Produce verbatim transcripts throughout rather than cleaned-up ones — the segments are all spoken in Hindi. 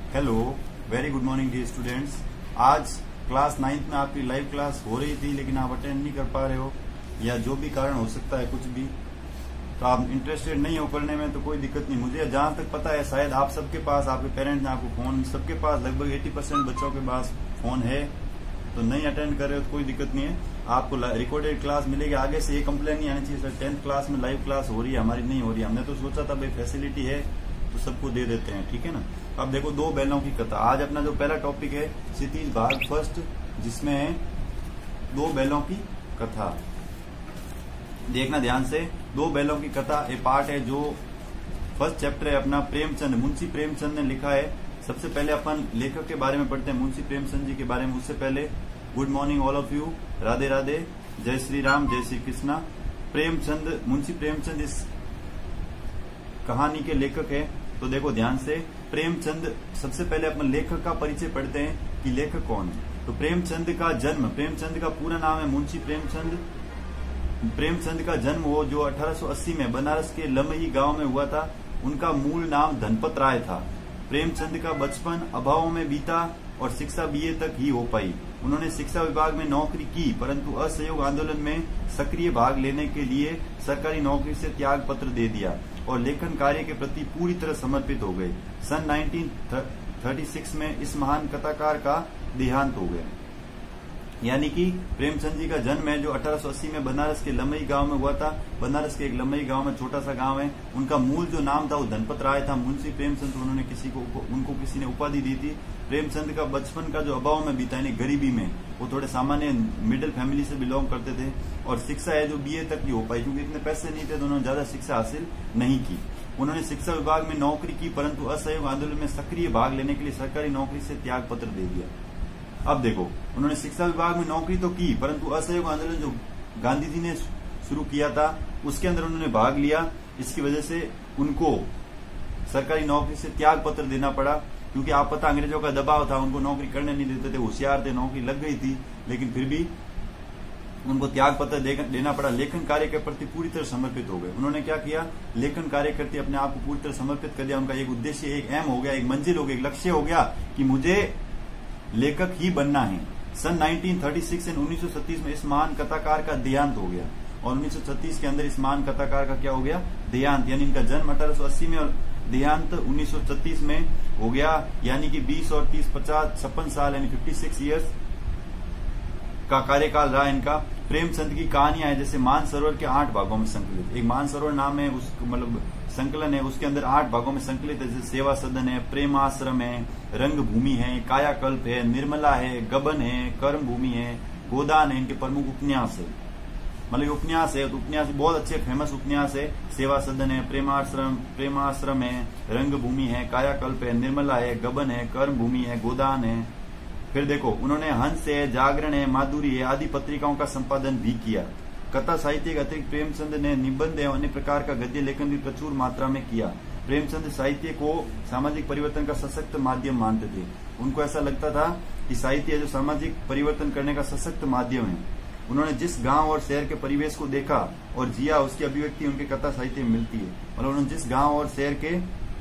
Hello, very good morning dear students. आज क्लास नाइन्थ में आपकी लाइव क्लास हो रही थी, लेकिन आप अटेंड नहीं कर पा रहे हो, या जो भी कारण हो सकता है कुछ भी, तो आप इंटरेस्टेड नहीं हो पढ़ने में तो कोई दिक्कत नहीं। मुझे जहां तक पता है शायद आप सबके पास, आपके पेरेंट्स ने आपको फोन, सबके पास लगभग अस्सी परसेंट बच्चों के पास फोन है, तो नहीं अटेंड कर रहे हो तो कोई दिक्कत नहीं है। आपको रिकॉर्डेड क्लास मिलेगी। आगे से ये कंप्लेन नहीं आनी चाहिए सर टेंथ क्लास में लाइव क्लास हो रही है, हमारी नहीं हो रही है। हमने तो सोचा था भाई फैसिलिटी है तो सबको दे देते हैं, ठीक है ना। अब देखो, दो बैलों की कथा। आज अपना जो पहला टॉपिक है क्षितिज भाग फर्स्ट, जिसमें है दो बैलों की कथा। देखना ध्यान से, दो बैलों की कथा ये पार्ट है जो फर्स्ट चैप्टर है अपना। प्रेमचंद, मुंशी प्रेमचंद ने लिखा है। सबसे पहले अपन लेखक के बारे में पढ़ते हैं, मुंशी प्रेमचंद जी के बारे में। उससे पहले good morning all of you, Radhe Radhe, जय श्री राम, जय श्री कृष्णा। प्रेमचंद, मुंशी प्रेमचंद इस कहानी के लेखक है। तो देखो ध्यान से, प्रेमचंद, सबसे पहले अपन लेखक का परिचय पढ़ते हैं कि लेखक कौन है। तो प्रेमचंद का जन्म, प्रेमचंद का पूरा नाम है मुंशी प्रेमचंद। प्रेमचंद का जन्म वो जो अठारह सौ अस्सी में बनारस के लमही गांव में हुआ था। उनका मूल नाम धनपत राय था। प्रेमचंद का बचपन अभावों में बीता और शिक्षा बीए तक ही हो पाई। उन्होंने शिक्षा विभाग में नौकरी की, परंतु असहयोग आंदोलन में सक्रिय भाग लेने के लिए सरकारी नौकरी से त्याग पत्र दे दिया और लेखन कार्य के प्रति पूरी तरह समर्पित हो गए। सन उन्नीस सौ छत्तीस में इस महान कथाकार का देहांत हो गया। यानी कि प्रेमचंद जी का जन्म है जो अठारह सौ अस्सी में बनारस के लमही गांव में हुआ था। बनारस के एक लमही गांव में, छोटा सा गांव है। उनका मूल जो नाम था वो धनपत राय था। मुंशी प्रेमचंद, उन्होंने किसी को उनको किसी ने उपाधि दी थी। प्रेमचंद का बचपन का जो अभाव में बीता, यानी गरीबी में, वो थोड़े सामान्य मिडिल फैमिली से बिलोंग करते थे। और शिक्षा है जो बीए तक ही हो पाई, क्योंकि इतने पैसे नहीं थे तो उन्होंने ज्यादा शिक्षा हासिल नहीं की। उन्होंने शिक्षा विभाग में नौकरी की, परंतु असहयोग आंदोलन में सक्रिय भाग लेने के लिए सरकारी नौकरी से त्याग पत्र दे दिया। अब देखो, उन्होंने शिक्षा विभाग में नौकरी तो की, परंतु असहयोग आंदोलन जो गांधी जी ने शुरू किया था उसके अंदर उन्होंने भाग लिया। इसकी वजह से उनको सरकारी नौकरी से त्याग पत्र देना पड़ा, क्योंकि आप पता अंग्रेजों का दबाव था, उनको नौकरी करने नहीं देते थे। होशियार थे, नौकरी लग गई थी, लेकिन फिर भी उनको त्याग पत्र देना पड़ा। लेखन कार्य के प्रति पूरी तरह समर्पित हो गए। उन्होंने क्या किया, लेखन कार्य करते अपने आप को पूरी तरह समर्पित कर दिया। उनका एक उद्देश्य, एक एम हो गया, एक मंजिल हो गया, एक लक्ष्य हो गया कि मुझे लेखक ही बनना है। सन उन्नीस सौ छत्तीस उन्नीस सौ छत्तीस में इस महान कथाकार का देहांत हो गया, और उन्नीस सौ छत्तीस के अंदर इस महान कथाकार का क्या हो गया, देहांत। यानी इनका जन्म अठारह सौ अस्सी में और देहांत उन्नीस सौ छत्तीस में हो गया। यानी कि बीस और तीस पचास छप्पन साल यानी छप्पन ईयर्स का कार्यकाल रहा इनका। प्रेमचंद की कहानियां है जैसे मानसरोवर के आठ भागों में संकलित। एक मानसरोवर नाम है, उस मतलब संकलन है, उसके अंदर आठ भागों में संकलित है। जैसे सेवा सदन है, प्रेमाश्रम है, रंग भूमि है, कायाकल्प है, निर्मला है, गबन है, कर्म भूमि है, गोदान है। इनके प्रमुख उपन्यास है, मतलब उपन्यास है तो उपन्यास बहुत अच्छे फेमस उपन्यास है। सेवा सदन है, प्रेमाश्रम प्रेमाश्रम है, रंग भूमि है, कायाकल्प है, निर्मला है, गबन है, कर्म भूमि है, गोदान है। फिर देखो, उन्होंने हंस है, जागरण है, माधुरी है आदि पत्रिकाओं का संपादन भी किया। कथा साहित्य के अतिरिक्त प्रेमचंद ने निबंध एवं अन्य प्रकार का गद्य लेखन भी प्रचुर मात्रा में किया। प्रेमचंद साहित्य को सामाजिक परिवर्तन का सशक्त माध्यम मानते थे। उनको ऐसा लगता था कि साहित्य जो सामाजिक परिवर्तन करने का सशक्त माध्यम है। उन्होंने जिस गांव और शहर के परिवेश को देखा और जिया, उसकी अभिव्यक्ति उनके कथा साहित्य में मिलती है। मतलब उन्होंने जिस गांव और शहर के,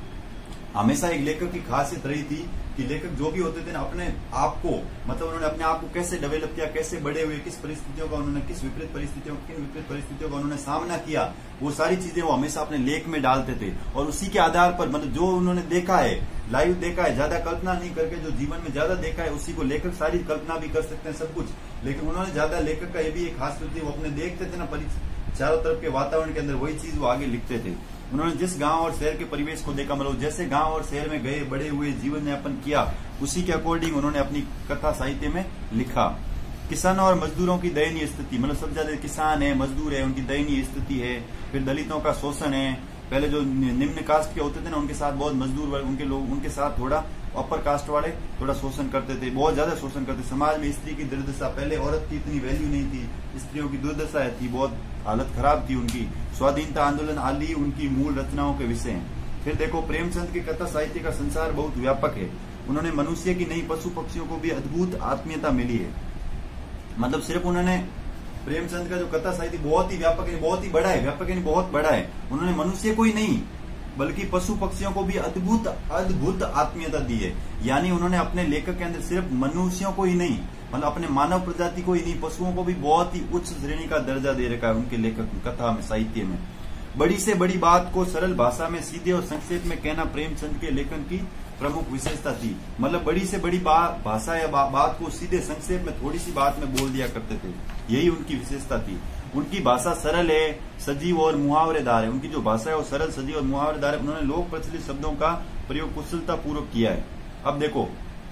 हमेशा एक लेखक की खासियत रही थी कि लेखक जो भी होते थे ना, अपने आप को, मतलब उन्होंने अपने आप को कैसे डेवलप किया, कैसे बड़े हुए, किस परिस्थितियों का उन्होंने, किस विपरीत परिस्थितियों किन विपरीत परिस्थितियों का उन्होंने सामना किया, वो सारी चीजें वो हमेशा अपने लेख में डालते थे। और उसी के आधार पर, मतलब जो उन्होंने देखा है, लाइव देखा है, ज्यादा कल्पना नहीं करके, जो जीवन में ज्यादा देखा है उसी को लेखक, सारी कल्पना भी कर सकते हैं सब कुछ, लेकिन उन्होंने ज्यादा, लेखक का ये भी एक खास थी, वो अपने देखते थे ना चारों तरफ के वातावरण के अंदर, वही चीज वो आगे लिखते थे। उन्होंने जिस गांव और शहर के परिवेश को देखा, मतलब जैसे गांव और शहर में गए, बड़े हुए, जीवन यापन किया, उसी के अकॉर्डिंग उन्होंने अपनी कथा साहित्य में लिखा। किसानों और मजदूरों की दयनीय स्थिति, मतलब सबसे ज्यादा किसान है, मजदूर है, उनकी दयनीय स्थिति है। फिर दलितों का शोषण है। पहले जो निम्न कास्ट के होते थे ना, उनके साथ बहुत मजदूर वर्ग, उनके लोग, उनके साथ थोड़ा अपर कास्ट वाले थोड़ा शोषण करते थे, बहुत ज्यादा शोषण करते। समाज में स्त्री की दुर्दशा, पहले औरत की इतनी वैल्यू नहीं थी, स्त्रियों की दुर्दशा थी, बहुत हालत खराब थी उनकी। स्वाधीनता आंदोलन आदि उनकी मूल रचनाओं के विषय हैं। फिर देखो, प्रेमचंद के कथा साहित्य का संसार बहुत व्यापक है। उन्होंने मनुष्य की नहीं, पशु पक्षियों को भी अद्भुत आत्मीयता मिली है। मतलब सिर्फ उन्होंने, प्रेमचंद का जो कथा साहित्य बहुत ही व्यापक है, बहुत ही बड़ा है, व्यापक यानी बहुत बड़ा है। उन्होंने मनुष्य को ही नहीं, बल्कि पशु पक्षियों को भी अद्भुत अद्भुत आत्मीयता दी है। यानी उन्होंने अपने लेखक के अंदर सिर्फ मनुष्यों को ही नहीं, मतलब अपने मानव प्रजाति को ही नहीं, पशुओं को भी बहुत ही उच्च श्रेणी का दर्जा दे रखा है उनके लेखक कथा में, साहित्य में। बड़ी से बड़ी बात को सरल भाषा में सीधे और संक्षेप में कहना प्रेमचंद के लेखन की प्रमुख विशेषता थी। मतलब बड़ी से बड़ी बा, भाषा या बा, बात को सीधे संक्षेप में थोड़ी सी बात में बोल दिया करते थे, यही उनकी विशेषता थी। उनकी भाषा सरल है, सजीव और मुहावरेदार है। उनकी जो भाषा है वो सरल, सजीव और मुहावरेदार है। उन्होंने लोक प्रचलित शब्दों का प्रयोग कुशलता पूर्वक किया है। अब देखो,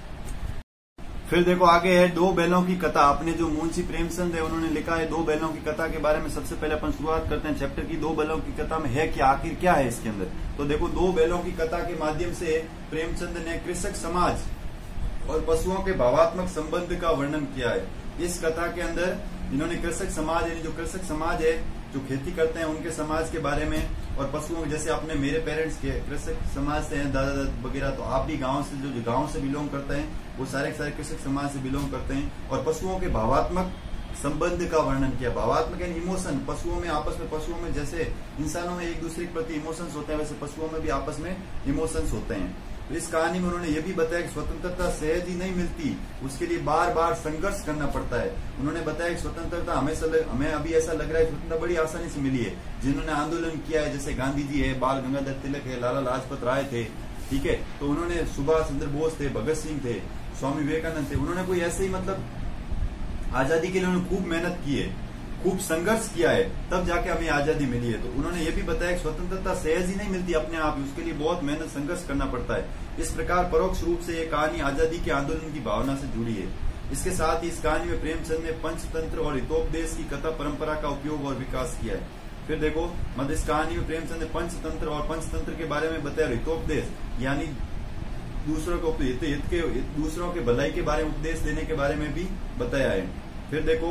फिर देखो आगे है दो बैलों की कथा। अपने जो मुंशी प्रेमचंद है उन्होंने लिखा है दो बैलों की कथा के बारे में। सबसे पहले अपन शुरुआत करते हैं चैप्टर की। दो बैलों की कथा में है क्या, आखिर क्या है इसके अंदर। तो देखो, दो बैलों की कथा के माध्यम से प्रेमचंद ने कृषक समाज और पशुओं के भावात्मक संबंध का वर्णन किया है। इस कथा के अंदर इन्होंने कृषक समाज, यानी जो कृषक समाज है, जो खेती करते हैं, उनके समाज के बारे में, और पशुओं, जैसे अपने मेरे पेरेंट्स के कृषक समाज से हैं, दादा दादा वगैरह, तो आप भी गांव से, जो गांव से बिलोंग करते हैं, वो सारे सारे कृषक समाज से बिलोंग करते हैं। और पशुओं के भावात्मक संबंध का वर्णन किया। भावात्मक यानी इमोशन, पशुओं में आपस में, पशुओं में जैसे इंसानों में एक दूसरे के प्रति इमोशंस होते हैं, वैसे पशुओं में भी आपस में इमोशंस होते हैं। तो इस कहानी में उन्होंने ये भी बताया कि स्वतंत्रता सहज ही नहीं मिलती, उसके लिए बार बार संघर्ष करना पड़ता है। उन्होंने बताया कि स्वतंत्रता हमेशा लग, हमें अभी ऐसा लग रहा है स्वतंत्रता बड़ी आसानी से मिली है। जिन्होंने आंदोलन किया है, जैसे गांधी जी है, बाल गंगाधर तिलक है, लाला लाजपत राय थे, ठीक है, तो उन्होंने, सुभाष चंद्र बोस थे, भगत सिंह थे, स्वामी विवेकानंद थे, उन्होंने कोई ऐसे ही मतलब आजादी के लिए उन्होंने खूब मेहनत की है, खूब संघर्ष किया है, तब जाके हमें आजादी मिली है। तो उन्होंने ये भी बताया कि स्वतंत्रता सहज ही नहीं मिलती अपने आप ही, उसके लिए बहुत मेहनत, संघर्ष करना पड़ता है। इस प्रकार परोक्ष रूप से ये कहानी आजादी के आंदोलन की भावना से जुड़ी है। इसके साथ ही इस कहानी में प्रेमचंद ने पंचतंत्र और हितोपदेश की कथा परंपरा का उपयोग और विकास किया है। फिर देखो, मतलब इस कहानी में प्रेमचंद ने पंचतंत्र और पंचतंत्र के बारे में बताया, हितोपदेश यानी दूसरों को हित, हित के दूसरों के भलाई के बारे में उपदेश देने के बारे में भी बताया है। फिर देखो,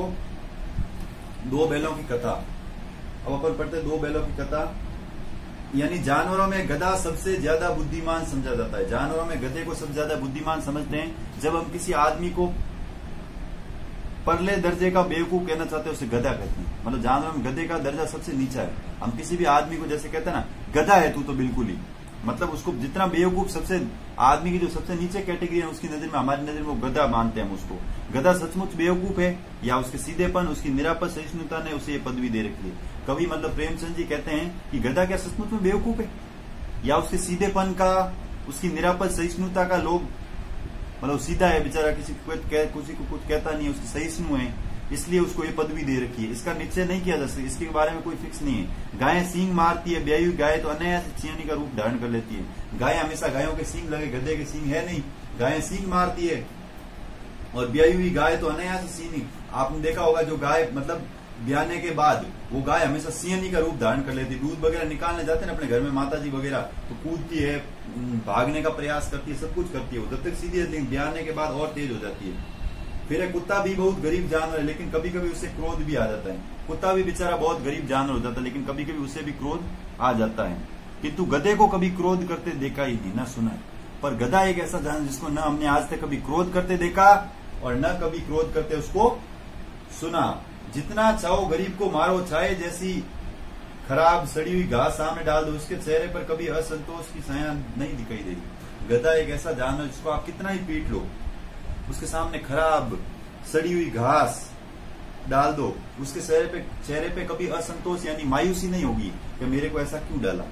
दो बैलों की कथा। अब अपन पढ़ते दो बैलों की कथा। यानी जानवरों में गधा सबसे ज्यादा बुद्धिमान समझा जाता है। जानवरों में गधे को सबसे ज्यादा बुद्धिमान समझते हैं। जब हम किसी आदमी को परले दर्जे का बेवकूफ कहना चाहते हैं, उसे गधा कहते हैं। मतलब जानवरों में गधे का दर्जा सबसे नीचा है। हम किसी भी आदमी को जैसे कहते हैं ना, गधा है तू, तो बिल्कुल ही, मतलब उसको जितना बेवकूफ, सबसे आदमी की जो सबसे नीचे कैटेगरी है उसकी नजर में, हमारी नजर में वो गधा मानते हैं हम उसको। गधा सचमुच बेवकूफ है या उसके सीधेपन, उसकी निरापद सहिष्णुता ने उसे ये पदवी दे रखी है। कभी मतलब प्रेमचंद जी कहते हैं कि गधा क्या सचमुच में बेवकूफ है, या उसके सीधेपन का, उसकी निरापद सहिष्णुता का, लोग मतलब सीधा है बेचारा, किसी को किसी को कुछ कहता नहीं है, उसकी सहिष्णु है, इसलिए उसको ये पदवी दे रखी है। इसका निश्चय नहीं किया जा सकता, इसके बारे में कोई फिक्स नहीं है। गायें सींग मारती है, ब्याई हुई गाय तो अनायास चियानी का रूप धारण कर लेती है। गाय हमेशा गायों के सींग लगे, गधे के सींग है नहीं। गायें सींग मारती है और ब्याई हुई गाय तो अनायास सीनी। आपने देखा होगा, जो गाय मतलब ब्याने के बाद वो गाय हमेशा सियानी का रूप धारण कर लेती है। दूध वगैरह निकालने जाते हैं ना अपने घर में माता जी वगैरह, तो कूदती है, भागने का प्रयास करती है, सब कुछ करती है वो, जब तक सीधी रहती है, ब्याने के बाद और तेज हो जाती है। फिर एक कुत्ता भी बहुत गरीब जानवर है, लेकिन कभी कभी उसे क्रोध भी आ जाता है। कुत्ता भी बेचारा बहुत गरीब जानवर हो जाता है, लेकिन कभी कभी उसे भी क्रोध आ जाता है। किंतु गधे को कभी क्रोध करते देखा ही नहीं, न सुना है। पर गधा एक ऐसा जानवर जिसको न हमने आज तक कभी क्रोध करते देखा और न कभी क्रोध करते उसको सुना। जितना चाहो गरीब को मारो, चाहे जैसी खराब सड़ी हुई घास सामने डाल दो, उसके चेहरे पर कभी असंतोष की छाया नहीं दिखाई देगी। गधा एक ऐसा जानवर जिसको आप कितना ही पीट लो, उसके सामने खराब सड़ी हुई घास डाल दो, उसके चेहरे पे चेहरे पे कभी असंतोष यानी मायूसी नहीं होगी कि मेरे को ऐसा क्यों डाला।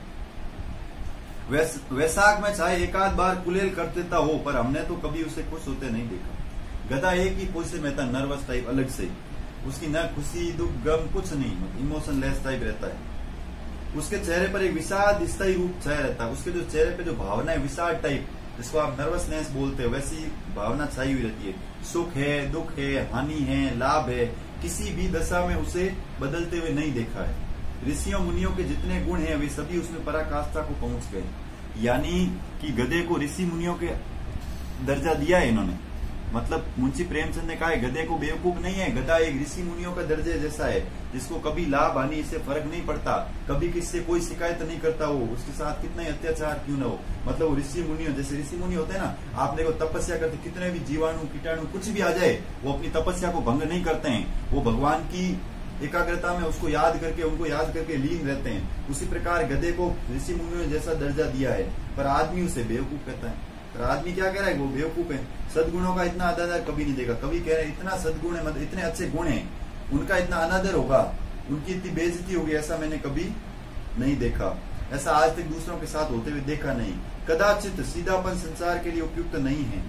वैस, वैसाख में चाहे एक आध बार कुलेल कर देता हो, पर हमने तो कभी उसे खुश होते नहीं देखा। गधा एक ही पोजीशन में था, नर्वस टाइप, अलग से, उसकी न खुशी दुख गम कुछ नहीं, इमोशन लेस टाइप रहता है। उसके चेहरे पर एक विषाद स्थायी रूप छाया रहता है। उसके जो चेहरे पे जो भावना है विषाद टाइप, जिसको आप नर्वसनेस बोलते हो, वैसी भावना छाई हुई रहती है। सुख है, दुख है, हानि है, लाभ है, किसी भी दशा में उसे बदलते हुए नहीं देखा है। ऋषियों मुनियों के जितने गुण हैं वे सभी उसमें पराकाष्ठा को पहुंच गए। यानी कि गधे को ऋषि मुनियों के दर्जा दिया है इन्होंने। मतलब मुंशी प्रेमचंद ने कहा है गधे को बेवकूफ नहीं है, गधा एक ऋषि मुनियों का दर्जे जैसा है, जिसको कभी लाभ हानि इससे फर्क नहीं पड़ता, कभी किससे कोई शिकायत नहीं करता, वो उसके साथ कितना ही अत्याचार क्यों न हो, मतलब वो ऋषि मुनियों जैसे ऋषि मुनि होते हैं ना, आप देखो तपस्या करते, कितने भी जीवाणु कीटाणु कुछ भी आ जाए वो अपनी तपस्या को भंग नहीं करते हैं। वो भगवान की एकाग्रता में उसको याद करके उनको याद करके लीन रहते हैं। उसी प्रकार गधे को ऋषि मुनियों ने जैसा दर्जा दिया है, पर आदमी उसे बेवकूफ कहता है। पर आदमी क्या कह रहा है, वो बेवकूफ है। सदगुणों का इतना अनादर कभी नहीं देखा। कभी कह रहे हैं इतना सदगुण है, मतलब इतने अच्छे गुण है, उनका इतना अनादर होगा, उनकी इतनी बेइज्जती होगी, ऐसा मैंने कभी नहीं देखा। ऐसा आज तक दूसरों के साथ होते हुए देखा नहीं। कदाचित सीधापन संसार के लिए उपयुक्त नहीं है।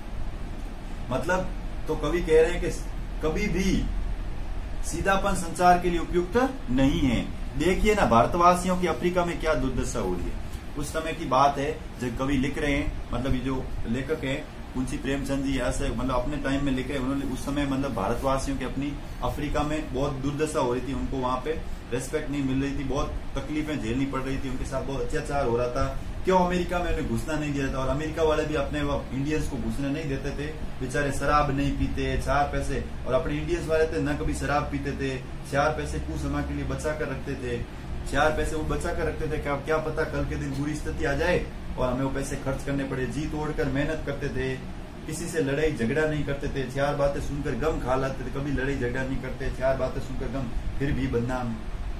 मतलब तो कवि कह रहे हैं कि कभी भी सीधापन संसार के लिए उपयुक्त नहीं है। देखिए ना भारतवासियों की अफ्रीका में क्या दुर्दशा हो रही है। उस समय की बात है जब कवि लिख रहे हैं, मतलब ये जो लेखक है मुंशी प्रेमचंद जी ऐसे मतलब अपने टाइम में लिख रहे हैं। उन्होंने उस समय मतलब भारतवासियों की अपनी अफ्रीका में बहुत दुर्दशा हो रही थी, उनको वहां पे रेस्पेक्ट नहीं मिल रही थी, बहुत तकलीफें झेलनी पड़ रही थी, उनके साथ बहुत अत्याचार हो रहा था। क्यों अमेरिका में उन्हें घुसना नहीं दिया था, और अमेरिका वाले भी अपने इंडियंस को घुसने नहीं देते थे। बेचारे शराब नहीं पीते, चार पैसे, और अपने इंडियंस वाले थे न कभी शराब पीते थे, चार पैसे कुछ समय के लिए बचा कर रखते थे। चार पैसे वो बचा कर रखते थे, क्या क्या पता कल के दिन बुरी स्थिति आ जाए और हमें वो पैसे खर्च करने पड़े। जी तोड़कर मेहनत करते थे, किसी से लड़ाई झगड़ा नहीं करते थे, चार बातें सुनकर गम खा लाते थे, कभी लड़ाई झगड़ा नहीं करते, चार बातें सुनकर गम, फिर भी बदनाम।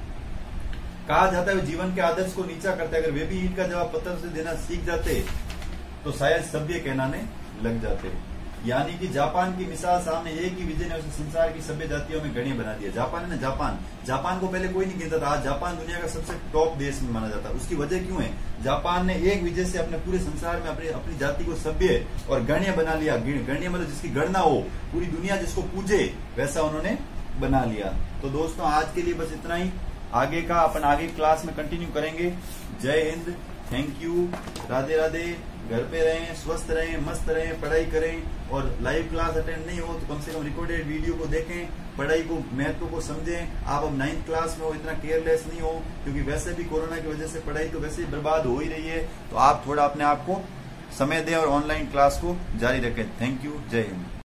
कहा जाता है जीवन के आदर्श को नीचा करते, अगर वे भी ईंट का जवाब पत्थर से देना सीख जाते तो शायद सभ्य कहलाने लग जाते। यानी कि जापान की मिसाल सामने, एक ही विजय ने उसे संसार की सभ्य जातियों में गण्य बना दिया। जापान है ना, जापान जापान को पहले कोई नहीं गिनता था, आज जापान दुनिया का सबसे टॉप देश में माना जाता है। उसकी वजह क्यों है, जापान ने एक विजय से अपने पूरे संसार में अपनी अपनी जाति को सभ्य और गण्य बना लिया। गण्य मतलब जिसकी गणना हो, पूरी दुनिया जिसको पूजे, वैसा उन्होंने बना लिया। तो दोस्तों आज के लिए बस इतना ही। आगे का अपन आगे क्लास में कंटिन्यू करेंगे। जय हिंद, थैंक यू, राधे राधे। घर पे रहें, स्वस्थ रहें, मस्त रहें, पढ़ाई करें, और लाइव क्लास अटेंड नहीं हो तो कम से कम रिकॉर्डेड वीडियो को देखें, पढ़ाई को महत्व को समझें। आप अब नाइन्थ क्लास में हो, इतना केयरलेस नहीं हो, क्योंकि वैसे भी कोरोना की वजह से पढ़ाई तो वैसे ही बर्बाद हो ही रही है। तो आप थोड़ा अपने आप को समय दें और ऑनलाइन क्लास को जारी रखें। थैंक यू, जय हिंद।